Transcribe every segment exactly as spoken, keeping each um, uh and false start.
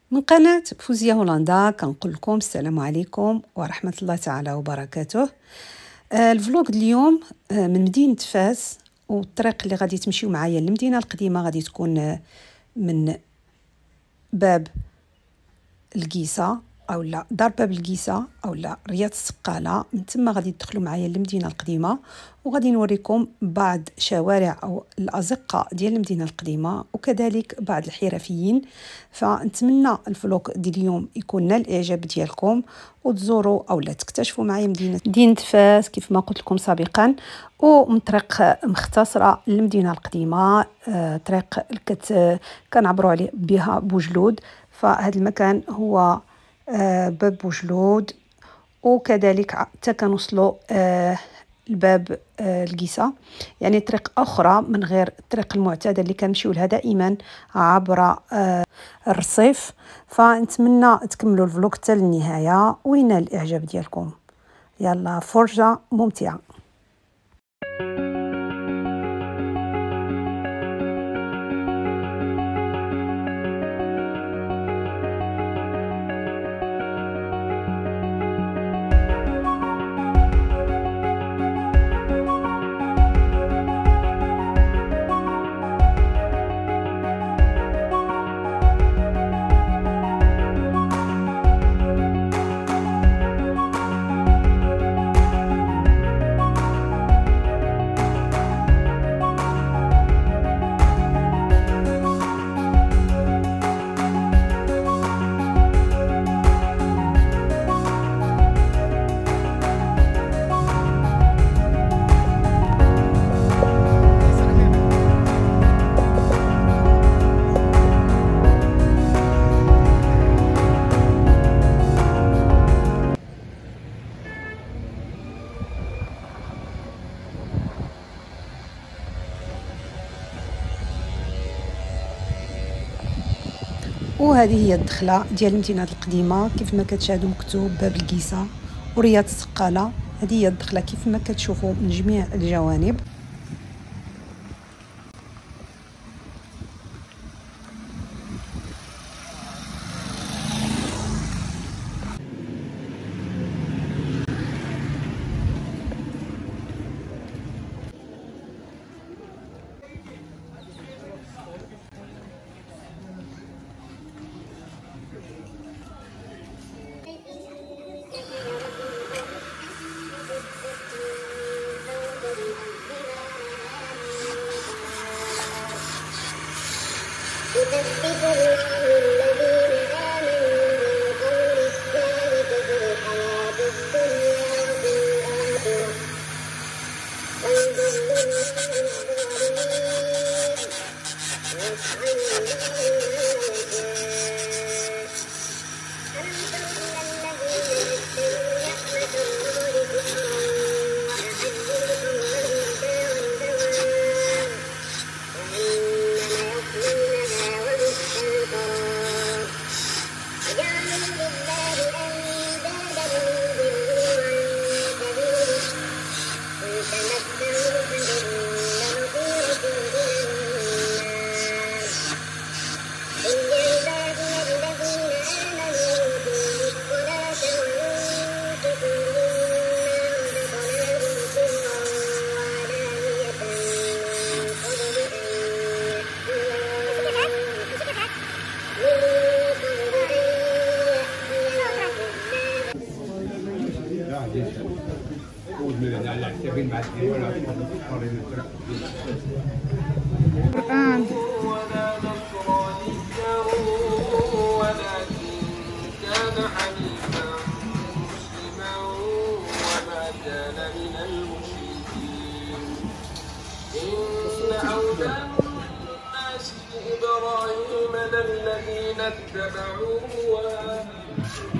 من قناة فوزية هولندا كنقول لكم السلام عليكم ورحمة الله تعالى وبركاته. آه الفلوق اليوم آه من مدينة فاس، والطريق اللي غادي تمشيو معايا للمدينة القديمة غادي تكون آه من باب القيسة او لا دار باب القيسة او لا رياض السقالة. من تما غادي تدخلوا معايا للمدينة القديمة، وغادي نوريكم بعض شوارع او الازقة ديال المدينة القديمة وكذلك بعض الحرفيين. فنتمنى الفلوق ديال اليوم يكون نال الاعجاب ديالكم وتزوروا او لا تكتشفوا معايا مدينة مدينة فاس كيف ما قلت لكم سابقا، ومن طريق مختصرة للمدينة القديمة. آه طريق كت كنعبروا عليه بها بوجلود. فهذا المكان هو آه باب بوجلود، وكذلك حتى كنوصلوا آه الباب آه القيسة، يعني طريق اخرى من غير الطريق المعتاده اللي كنمشيو لها دائما عبر آه الرصيف. فنتمنى تكملوا الفلوق حتى للنهايه وينال الاعجاب ديالكم. يلا فرجه ممتعه. وهذه هي الدخله ديال المدينه القديمه كيف ما كتشاهدوا مكتوب باب القيسه ورياض السقاله. هذه هي الدخله كيف ما كتشوفوا من جميع الجوانب. يثبت الله الذين آمنوا بالقول الثابت في الحياة الدنيا وفي الآخرة ويضل الله الظالمين ويفعل الله ما يشاء. ألم تر إلى الذين بدلوا نعمة الله كفرا وأحلوا قومهم دار البوار جهنم يصلونها وبئس القرار. وجعلوا لله أندادا ليضلوا عن سبيله قل تمتعوا فإن مصيركم إلى النار. قل يا عبادي الذين آمنوا يقيموا الصلاة وينفقوا مما رزقناهم سرا وعلانية من قبل القرآن ولا نصرانيا ولكن كان حنيفا مسلما وما كان من المشركين. إن أولى الناس بإبراهيم للذين اتبعوه وآمنوا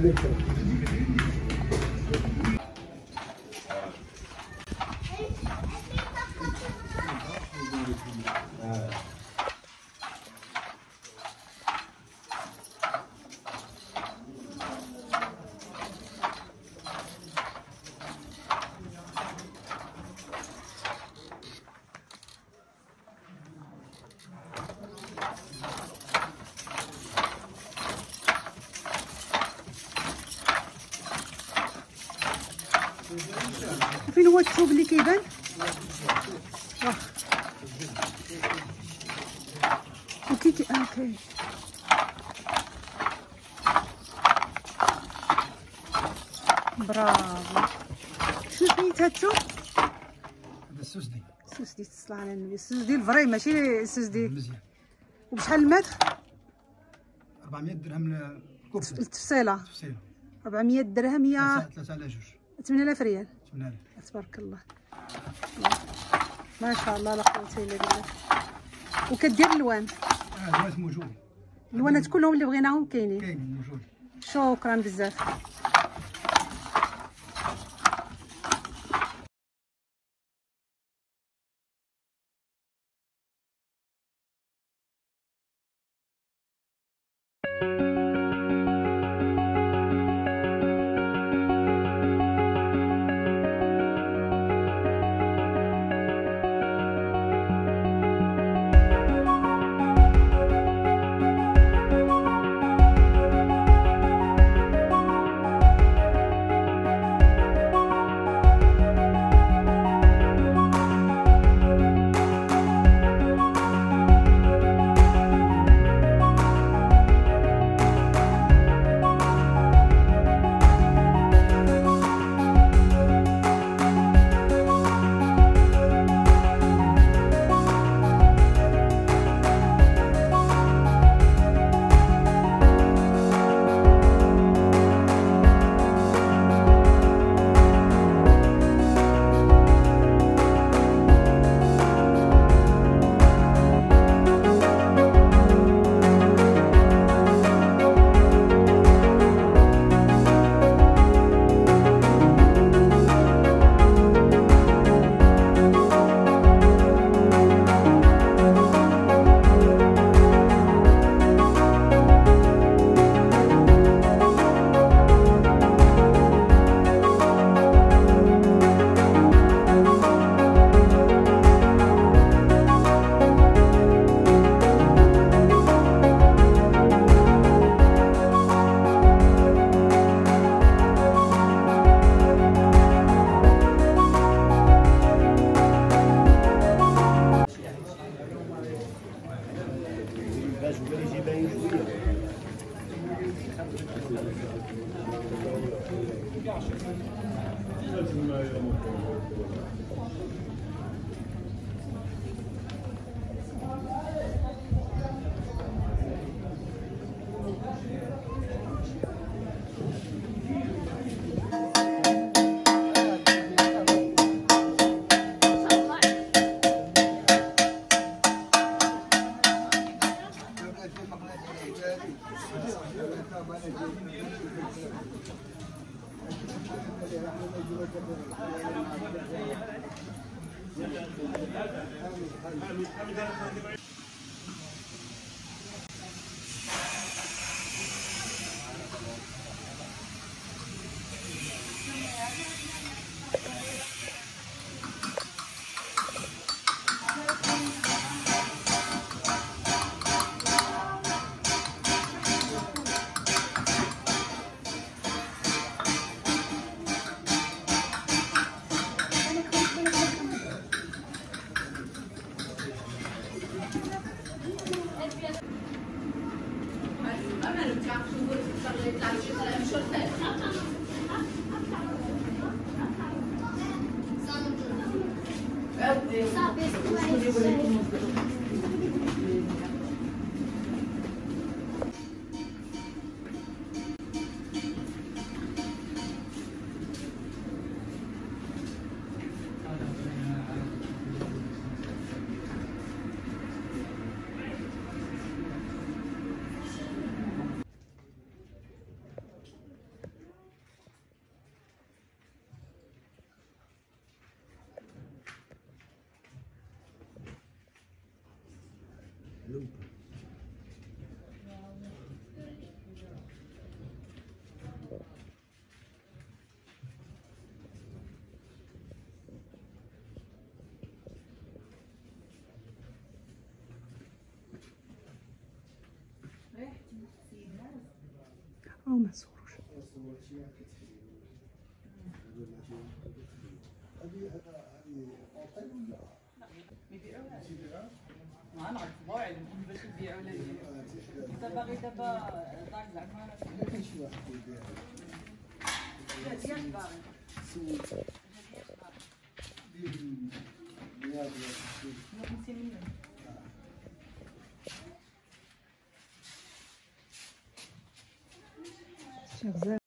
فين هو الثوب اللي كيبان؟ واه وكي اوكي. برافو. شنو سميت هاد الثوب؟ هذا السوسدي. السوسدي، تصلى على النبي. السوسدي الفري ماشي السوسدي. مزيان. وبشحال المتر؟ أربعمية درهم الكرسي. التفصيله. تفصيله. أربعمية درهم هي ثلاثة على جوج. ثمانية آلاف ريال. ثمانية آلاف. تبارك الله. ما شاء الله لا قوه الا بالله. وكدير الوان؟ اه الوانات موجود. الوانات كلهم اللي بغيناهم كاينين. كاينين موجود. شكرا بزاف. أو ما صوروش. ما نعرف موعد باش نبيعو ولا انت باغي دابا داك زعما لا ديال باغي خمسين مليون شي غزال.